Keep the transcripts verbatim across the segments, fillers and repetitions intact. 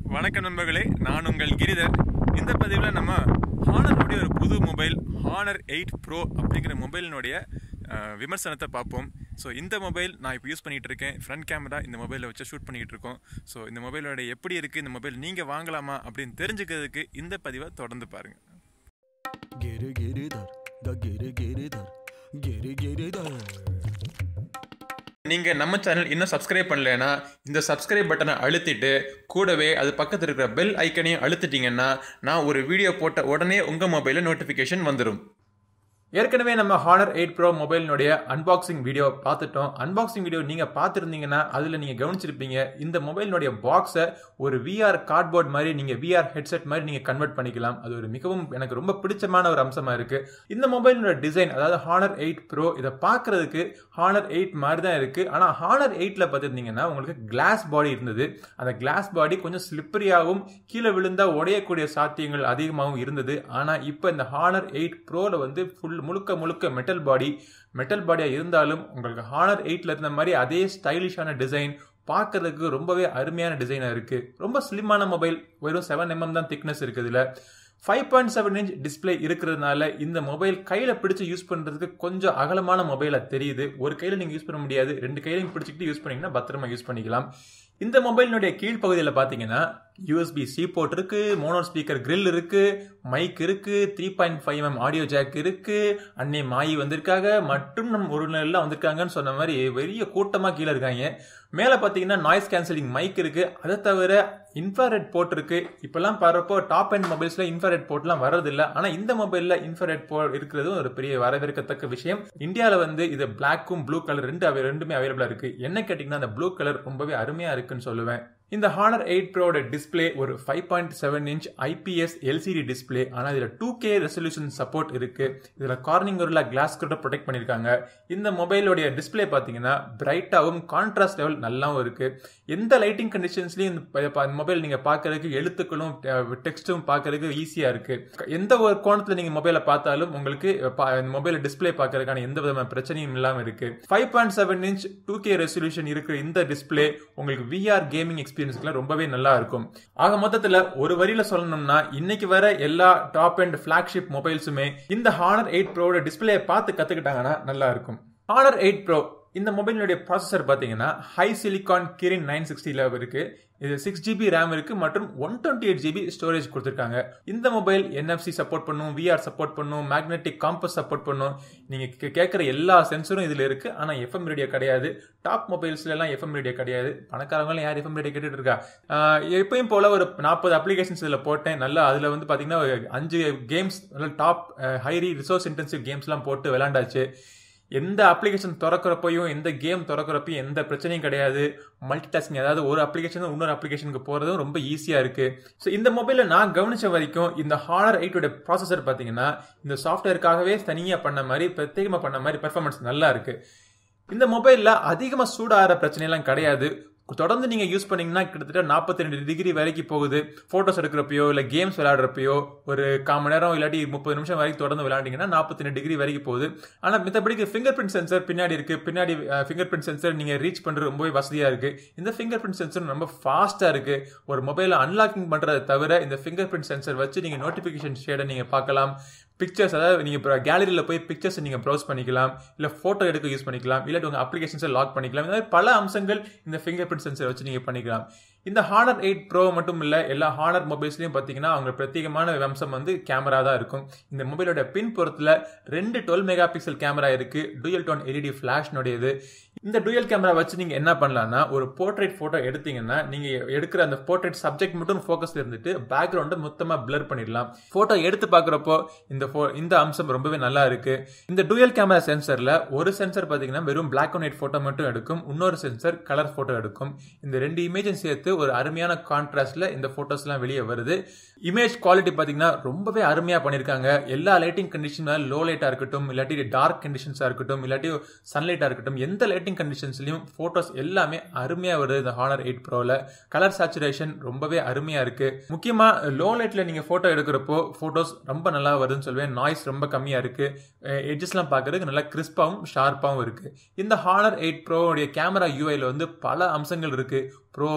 வணக்கம் நண்பர்களே, நான் உங்கள் கிரிதர். இந்த பதிவில் நம்ம ஹானருடைய ஒரு புது மொபைல் ஹானர் எயிட் ப்ரோ அப்படிங்கிற மொபைலினுடைய விமர்சனத்தை பார்ப்போம். ஸோ இந்த மொபைல் நான் இப்போ யூஸ் பண்ணிகிட்டு இருக்கேன். ஃப்ரண்ட் கேமரா இந்த மொபைலில் வச்சு ஷூட் பண்ணிகிட்டு இருக்கோம். ஸோ இந்த மொபைலோட எப்படி இருக்குது, இந்த மொபைல் நீங்கள் வாங்கலாமா அப்படின்னு தெரிஞ்சுக்கிறதுக்கு இந்த பதிவை தொடர்ந்து பாருங்கள். நீங்கள் நம்ம சேனல் இன்னும் சப்ஸ்கிரைப் பண்ணலைன்னா இந்த சப்ஸ்கிரைப் பட்டனை அழுத்திட்டு கூடவே அது பக்கத்தில் இருக்கிற பெல் ஐக்கனையும் அழுத்திட்டிங்கன்னா நான் ஒரு வீடியோ போட்ட உடனே உங்கள் மொபைலில் நோட்டிஃபிகேஷன் வந்துடும். ஏற்கனவே நம்ம ஹானர் எயிட் ப்ரோ மொபைலினுடைய அன்பாக்சிங் வீடியோ பார்த்துட்டோம். அன்பாக்சிங் வீடியோ நீங்கள் பார்த்துருந்தீங்கன்னா அதில் நீங்கள் கவனிச்சிருப்பீங்க, இந்த மொபைலினுடைய பாக்ஸை ஒரு விஆர் கார்ட்போர்ட் மாதிரி நீங்கள் விஆர் ஹெட்செட் மாதிரி நீங்கள் கன்வெர்ட் பண்ணிக்கலாம். அது ஒரு மிகவும் எனக்கு ரொம்ப பிடிச்சமான ஒரு அம்சமாக இருக்குது. இந்த மொபைலினோட டிசைன், அதாவது ஹானர் எயிட் ப்ரோ, இதை பார்க்குறதுக்கு ஹானர் எயிட் மாதிரி தான் இருக்குது. ஆனால் ஹானர் எயிட்டில் பார்த்துருந்தீங்கன்னா உங்களுக்கு கிளாஸ் பாடி இருந்தது. அந்த கிளாஸ் பாடி கொஞ்சம் ஸ்லிப்பரியாகவும் கீழே விழுந்தால் உடையக்கூடிய சாத்தியங்கள் அதிகமாகவும் இருந்தது. ஆனால் இப்போ இந்த ஹானர் எயிட் ப்ரோவில் வந்து ஃபுல் முழுக்க முழுக்க மெட்டல் பாடி மெட்டல் பாடியாக இருந்தாலும் உங்களுக்கு ஹானர் எயிட்ல இருந்த மாதிரி அதே ஸ்டைலிஷான டிசைன், பார்க்கறதுக்கு ரொம்பவே அருமையான டிசைனாக இருக்குது. ரொம்ப ஸ்லிம்மான மொபைல், வெறும் செவன் எம்எம் தான் திக்னஸ் இருக்குது. இதில் five point seven inch display இருக்கிறதுனால இந்த மொபைல் கையில் பிடிச்சி யூஸ் பண்ணுறதுக்கு கொஞ்சம் அகலமான மொபைலாக தெரியுது. ஒரு கையில் நீங்கள் யூஸ் பண்ண முடியாது, ரெண்டு கையிலையும் பிடிச்சிக்கிட்டு யூஸ் பண்ணிங்கன்னா பத்திரமா யூஸ் பண்ணிக்கலாம். இந்த மொபைலினுடைய கீழ்ப்பகுதியில் பார்த்தீங்கன்னா யூஎஸ்பி சி போர்ட் இருக்கு, மோனோ ஸ்பீக்கர் கிரில் இருக்கு, மைக் இருக்கு, three point five M audio jack இருக்கு, அன்னை மாயி வந்திருக்காங்க மற்றும் நம்ம ஒரு எல்லாம் வந்திருக்காங்கன்னு சொன்ன மாதிரி பெரிய கூட்டமாக கீழே இருக்காங்க. மேலே பார்த்தீங்கன்னா நாய்ஸ் கேன்சலிங் மைக் இருக்கு. அதை தவிர இன்ஃப்ராரெட் போர்ட் இருக்கு. இப்பெல்லாம் பாருப்போ டாப் அண்ட் மொபைல்ஸ்ல இன்ஃப்ராரெட் போர்ட்லாம் வரதில்லை. ஆனால் இந்த மொபைல்ல இன்ஃப்ராரெட் போர்ட் இருக்கிறது ஒரு பெரிய வரவேற்கத்தக்க விஷயம். இந்தியாவில் வந்து இது பிளாக்கும் ப்ளூ கலர் ரெண்டு ரெண்டுமே அவைலபிளா இருக்கு. என்ன கேட்டீங்கன்னா அந்த ப்ளூ கலர் ரொம்பவே அருமையா இருக்குன்னு சொல்லுவேன். இந்த ஹானர் எயிட் ப்ரோட டிஸ்பிளே ஒரு five point seven inch IPS LCD display. ஆனால் இதில் டூ கே ரெசல்யூஷன் சப்போர்ட் இருக்கு. இதில் கார்னிங் உள்ள கிளாஸ் கூட ப்ரொடெக்ட் பண்ணியிருக்காங்க. இந்த மொபைலோடைய டிஸ்பிளே பார்த்தீங்கன்னா பிரைட்டாகவும் கான்ட்ராஸ்ட் லெவல் நல்லாவும் இருக்கு. எந்த லைட்டிங் கண்டிஷன்ஸ்லையும் இந்த மொபைல் நீங்கள் பார்க்கறதுக்கு எழுத்துக்களும் டெக்ஸ்ட்டும் பார்க்கறதுக்கு ஈஸியாக இருக்கு. எந்த ஒரு கோணத்தில் நீங்கள் மொபைலை பார்த்தாலும் உங்களுக்கு மொபைல் டிஸ்பிளே பார்க்கறதுக்கான எந்த விதமான பிரச்சனையும் இல்லாமல் இருக்கு. Five point seven inch two K resolution இருக்கிற இந்த டிஸ்பிளே உங்களுக்கு விஆர் கேமிங் எக்ஸ்பீரியன்ஸ் ரொம்பவே நல்லா இருக்கும். ஆக மொத்தத்துல ஒரு வரியில சொல்லணும்னா இன்னைக்கு வர எல்லா டாப் அண்ட் flagship மொபைல்ஸுமே இந்த ஹானர் எயிட் ப்ரோட டிஸ்பிளே பார்த்து கத்துக்கிட்டாங்கன்னா நல்லா இருக்கும். ஹானர் எயிட் ப்ரோ இந்த மொபைலுடைய ப்ராசஸர் பார்த்தீங்கன்னா HiSilicon Kirin nine sixty இருக்கு. இது சிக்ஸ் ஜிபி ரேம் இருக்கு மற்றும் one twenty eight GB storage கொடுத்துருக்காங்க. இந்த மொபைல் என்எஃப்சி சப்போர்ட் பண்ணும், விஆர் சப்போர்ட் பண்ணும், மேக்னெட்டிக் காம்பஸ் சப்போர்ட் பண்ணும். நீங்க கேட்குற எல்லா சென்சரும் இதுல இருக்கு. ஆனா எஃப்எம் ரேடியோ கிடையாது. டாப் மொபைல்ஸ்ல எல்லாம் எஃப்எம் ரேடியோ கிடையாது. பணக்காரங்களும் யார் எஃப்எம் ரேடியோ கேட்டுட்டு இருக்கா? எப்பயும் போல ஒரு நாற்பது அப்ளிகேஷன்ஸ் இதுல போட்டேன். நல்லா அதுல வந்து பாத்தீங்கன்னா அஞ்சு games top higher resource intensive games எல்லாம் போட்டு விளையாண்டாச்சு. எந்த அப்ளிகேஷன் திறக்கிறப்பையும் எந்த கேம் திறக்கிறப்பையும் எந்த பிரச்சனையும் கிடையாது. மல்டி டாஸ்கிங், அதாவது ஒரு அப்ளிகேஷன் இன்னொரு அப்ளிகேஷனுக்கு போறதும் ரொம்ப ஈஸியா இருக்கு. ஸோ இந்த மொபைல நான் கவனிச்ச வரைக்கும் இந்த ஹானர் எயிட்டோட ப்ராசஸர் பார்த்தீங்கன்னா இந்த சாஃப்ட்வேருக்காகவே தனியாக பண்ண மாதிரி பிரத்யேகமாக பண்ண மாதிரி பெர்ஃபார்மன்ஸ் நல்லா இருக்கு. இந்த மொபைலில் அதிகமாக சூடாகிற பிரச்சனையெல்லாம் கிடையாது. தொடர்ந்து நீங்க யூஸ் பண்ணீங்கன்னா கிட்டத்தட்ட நாற்பத்தி ரெண்டு டிகிரி வரைக்கும் போகுது. போட்டோஸ் எடுக்கிறப்பயோ இல்ல கேம்ஸ் விளையாடுறப்பயோ ஒரு கால் மணி நேரம் இல்லாட்டி முப்பது நிமிஷம் வரைக்கும் தொடர்ந்து விளையாண்டிங்கன்னா நாற்பத்தி ரெண்டு டிகிரி வரைக்கும் போகுது. ஆனா மித்தபடிக்கு ஃபிங்கர் பிரிண்ட் சென்சர் பின்னாடி இருக்கு. பின்னாடி ஃபிங்கர் பிரிண்ட் சென்சர் நீங்க ரீச் பண்றது ரொம்பவே வசதியா இருக்கு. இந்த ஃபிங்கர் பிரிண்ட் சென்சர் ரொம்ப ஃபாஸ்டா இருக்கு. ஒரு மொபைல அன்லாக்கிங் பண்றதை தவிர இந்த ஃபிங்கர் பிரிண்ட் சென்சர் வச்சு நீங்க நோட்டிபிகேஷன் ஷேடை நீங்க பார்க்கலாம். பிக்சர்ஸ், அதாவது நீங்க கேலரியில் போய் பிக்சர்ஸ் நீங்க ப்ரௌஸ் பண்ணிக்கலாம், இல்ல போட்டோ எடுக்க யூஸ் பண்ணிக்கலாம், இல்லாட்டி உங்க அப்ளிகேஷன்ஸை லாக் பண்ணிக்கலாம். இந்த மாதிரி பல அம்சங்கள் இந்த ஃபிங்கர் பிரிண்ட் சென்சர் வச்சு நீங்க பண்ணிக்கலாம். இந்த ஹானர் எயிட் ப்ரோ மட்டும் இல்ல, எல்லா ஹானர் மொபைல்ஸ்லயும் பாத்தீங்கன்னா அவங்க பிரத்யேகமான அம்சம் வந்து கேமரா தான் இருக்கும். இந்த மொபைலோட பின்புறத்துல ரெண்டு டுவெல் மெகா பிக்சல் கேமரா இருக்கு. டூயல் டோன் எல்இடி ஃபிளாஷ்னுடையது. இந்த டூயல் கேமரா வச்சு நீங்க என்ன பண்ணலாம்னா ஒரு போர்ட்ரேட் போட்டோ எடுத்தீங்கன்னா நீங்க எடுக்கிற அந்த போர்ட்ரேட் சப்ஜெக்ட் மட்டும் ஃபோக்கஸ்ல இருந்துட்டு பேக்ரவுண்டை மொத்தமா பிளர் பண்ணிடலாம். போட்டோ எடுத்து பாக்குறப்போ இந்த இந்த அம்சம் ரொம்பவே நல்லா இருக்கு. இந்த டூயல் கேமரா சென்சர்ல ஒரு சென்சர் பாத்தீங்கன்னா வெறும் பிளாக் அண்ட் ஒயிட் போட்டோ மட்டும் எடுக்கும், இன்னொரு சென்சர் கலர் போட்டோ எடுக்கும். இந்த ரெண்டு இமேஜும் சேர்த்து ஒரு அருமையான கான்ட்ராஸ்ட்ல இந்த போட்டோஸ் எல்லாம் வெளியே வருது. இமேஜ் குவாலிட்டி பாத்தீங்கன்னா ரொம்பவே அருமையா பண்ணிருக்காங்க. எல்லா லைட்டிங் கண்டிஷன், லோ லைட்டா இருக்கட்டும், இல்லாட்டி டார்க் கண்டிஷன்ஸா இருக்கட்டும், இல்லாட்டி சன்லைட்டா இருக்கட்டும், எந்த லைட்டிங் கண்டிஷன்ஸ்லயும் போட்டோஸ் எல்லாமே அருமையா வருது. இந்த ஹானர் எயிட் ப்ரோல கலர் சேச்சுரேஷன் ரொம்பவே அருமையா இருக்கு. முக்கியமா லோ லைட்ல நீங்க போட்டோ எடுக்கிறப்போ போட்டோஸ் ரொம்ப நல்லா வருதுன்னு சொல்லுவேன். நாய்ஸ் ரொம்ப கம்மியா இருக்கு. எட்ஜஸ் எல்லாம் பாக்குறதுக்கு நல்லா கிறிஸ்பாவும் ஷார்ப்பாவும் இருக்கு. இந்த ஹானர் எயிட் ப்ரோ உடைய கேமரா யூஐல வந்து பல அம்சங்கள் இருக்கு. Pro video,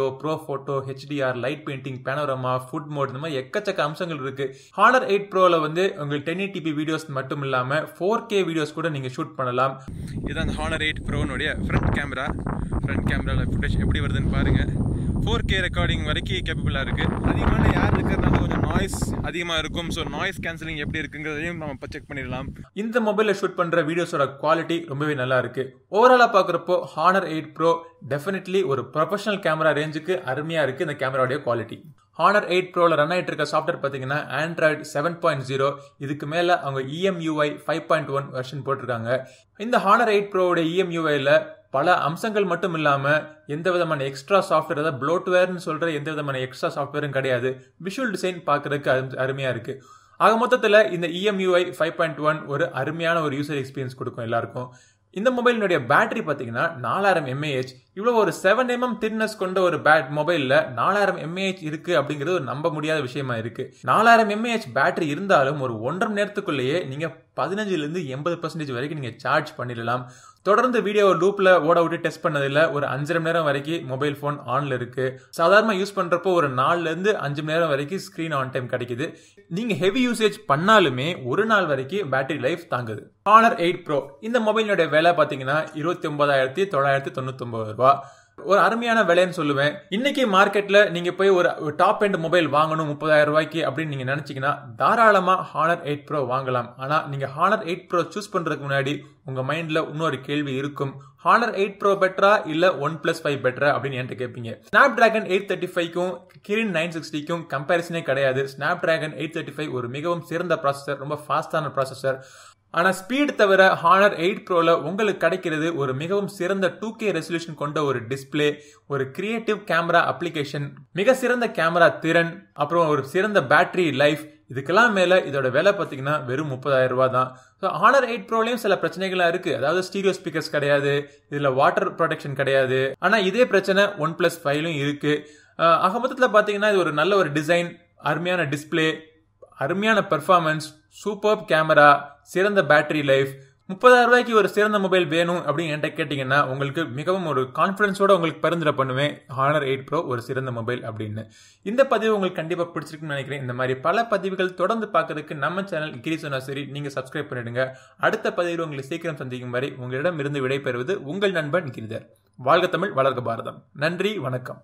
pro photo, HDR, light painting, panorama, food mode, இந்த மாதிரி எக்கச்சக்க அம்சங்கள் இருக்கு. Honor எயிட் ப்ரோல வந்து உங்களுக்கு டென் எயிட்டி பி வீடியோஸ் மட்டும் இல்லாம ஃபோர் கே வீடியோஸ் கூட நீங்க ஷூட் பண்ணலாம். இதுதான் அந்த Honor எயிட் ப்ரோனுடைய ஃப்ரண்ட் கேமரா. ஃப்ரண்ட் கேமரால ஃபுட்டேஜ் எப்படி வருதுன்னு பாருங்க. ஃபோர் கே ரெக்கார்டிங் வரைக்கும் கேப்பபிளா இருக்கு. அதிகமான ஏர் இருக்கிறதுனால கொஞ்சம் நாய்ஸ் அதிகமா இருக்கும். ஸோ நாய்ஸ் கேன்சலிங் எப்படி இருக்குங்கிறதையும் நம்ம செக் பண்ணிடலாம். இந்த மொபைல்ல ஷூட் பண்ற வீடியோஸோட குவாலிட்டி ரொம்பவே நல்லா இருக்கு. ஓவராலா பாக்குறப்போ Honor எயிட் ப்ரோ டெஃபினெட்லி ஒரு ப்ரொஃபஷனல் கேமரா ரேஞ்சுக்கு அருமையா இருக்கு இந்த கேமராவுடைய குவாலிட்டி. Honor எயிட் ப்ரோல ரன் ஆயிட்டு இருக்க சாஃப்ட்வேர் பாத்தீங்கன்னா ஆண்ட்ராய்டு செவன் பாயிண்ட் ஜீரோ. இதுக்கு மேல அவங்க E M U I five point one version போட்டிருக்காங்க. இந்த Honor எயிட் ப்ரோவோட இ எம் யூ ஐல பல அம்சங்கள் மட்டும் இல்லாம எந்த விதமான எக்ஸ்ட்ரா சாஃப்ட்வேர், அதாவது ப்ளோட்வேர்னு சொல்ற எந்த விதமான எக்ஸ்ட்ரா சாஃப்ட்வேரும் கிடையாது. விஷுவல் டிசைன் பாக்குறதுக்கு அருமையா இருக்கு. ஆக மொத்தத்துல இந்த E M U I five point one ஒரு அருமையான ஒரு யூசர் எக்ஸ்பீரியன்ஸ் கொடுக்கும் எல்லாருக்கும். இந்த மொபைலினுடைய பேட்டரி பாத்தீங்கன்னா நாலாயிரம் எம்ஏஹெச். இவ்வளவு ஒரு செவன் எம்எம் தின்னஸ் கொண்ட ஒரு பேட் மொபைல்ல நாலாயிரம் எம்ஏஹெச் இருக்கு அப்படிங்கிறது ஒரு நம்ப முடியாத விஷயமா இருக்கு. நாலாயிரம் எம்ஏஹெச் பேட்டரி இருந்தாலும் ஒரு ஒன்றரை மணி நேரத்துக்குள்ளேயே நீங்க பதினஞ்சுல இருந்து எண்பது பர்சன்டேஜ் வரைக்கும் நீங்க சார்ஜ் பண்ணிடலாம். தொடர்ந்து வீடியோ லூப்ல ஓட விட்டு டெஸ்ட் பண்ணதுல ஒரு அஞ்சரை மணி நேரம் வரைக்கும் மொபைல் போன் ஆன்ல இருக்கு. சாதாரண யூஸ் பண்றப்போ ஒரு நாலுல இருந்து அஞ்சு மணி நேரம் வரைக்கும் ஸ்கிரீன் ஆன் டைம் கிடைக்குது. நீங்க ஹெவி யூசேஜ் பண்ணாலுமே ஒரு நாள் வரைக்கும் பேட்டரி லைஃப் தாங்குது. Honor எயிட் ப்ரோ இந்த மொபைலோட விலை பாத்தீங்கன்னா இருபத்தி ஒன்பதாயிரத்தி தொள்ளாயிரத்தி தொண்ணூத்தி ஒன்பது ரூபாய். ஒரு அருமையான விலைன்னு சொல்லுவேன். இன்னைக்கு மார்க்கெட்ல நீங்க போய் ஒரு டாப் எண்ட் மொபைல் வாங்கணும் முப்பதாயிரம் ரூபாய்க்கு அப்படின்னு நீங்க நினைச்சீங்கன்னா தாராளமா Honor எயிட் ப்ரோ வாங்கலாம். ஆனா நீங்க Honor எயிட் ப்ரோ சூஸ் பண்றதுக்கு முன்னாடி உங்க மைண்ட்ல இன்னொரு கேள்வி இருக்கும். Honor எயிட் ப்ரோ பெட்டரா இல்ல ஒன் பிளஸ் ஃபைவ் பெட்டரா அப்படின்னு என்கிட்ட கேட்பீங்க. Snapdragon எயிட் தேர்ட்டி ஃபைவ்க்கும் Kirin நைன் சிக்ஸ்டிக்கும் கம்பேரிசனே கிடையாது. Snapdragon எயிட் தேர்ட்டி ஃபைவ் ஒரு மிகவும் சிறந்த ப்ராசஸர், ரொம்ப ஃபாஸ்டான ப்ராசஸர். ஆனா ஸ்பீட் தவிர Honor எயிட் ப்ரோல உங்களுக்கு கிடைக்கிறது ஒரு மிகவும் சிறந்த டூ கே ரெசல்யூஷன் கொண்ட ஒரு டிஸ்பிளே, ஒரு கிரியேட்டிவ் கேமரா அப்ளிகேஷன், மிக சிறந்த கேமரா திறன், அப்புறம் ஒரு சிறந்த பேட்டரி லைஃப். இதுக்கெல்லாம் மேல இதோட விலை பாத்தீங்கன்னா வெறும் முப்பதாயிரம் ரூபாய் தான். Honor எயிட் ப்ரோலயும் சில பிரச்சனைகளா இருக்கு. அதாவது ஸ்டீரியோ ஸ்பீக்கர்ஸ் கிடையாது, இதுல வாட்டர் ப்ரொடெக்ஷன் கிடையாது. ஆனா இதே பிரச்சனை ஒன் பிளஸ் ஃபைவ்லயும் இருக்கு. ஆக மொத்தத்துல பாத்தீங்கன்னா இது ஒரு நல்ல ஒரு டிசைன், அருமையான டிஸ்பிளே, அருமையான பெர்ஃபார்மன்ஸ், சூப்பர் கேமரா, சிறந்த பேட்டரி லைஃப். முப்பதாயிரம் ரூபாய்க்கு ஒரு சிறந்த மொபைல் வேணும் அப்படின்னு என்கிட்ட கேட்டீங்கன்னா உங்களுக்கு மிகவும் ஒரு கான்பிடன்ஸோட உங்களுக்கு பரிந்துரை பண்ணுவேன் Honor எயிட் ப்ரோ ஒரு சிறந்த மொபைல் அப்படின்னு. இந்த பதிவு உங்களுக்கு கண்டிப்பா பிடிச்சிருக்குன்னு நினைக்கிறேன். இந்த மாதிரி பல பதிவுகள் தொடர்ந்து பார்க்கறதுக்கு நம்ம சேனல் GiriSonnaSeri நீங்க சப்ஸ்கிரைப் பண்ணிடுங்க. அடுத்த பதிவில் உங்களை சீக்கிரம் சந்திக்கும் வரை உங்களிடம் இருந்து விடைபெறுவது உங்கள் நண்பன் கிரிதர். வாழ்க தமிழ், வளர்க பாரதம். நன்றி, வணக்கம்.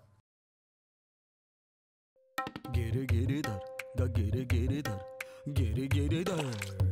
Giri Giridhar, the Giri Giridhar, Giri Giridhar.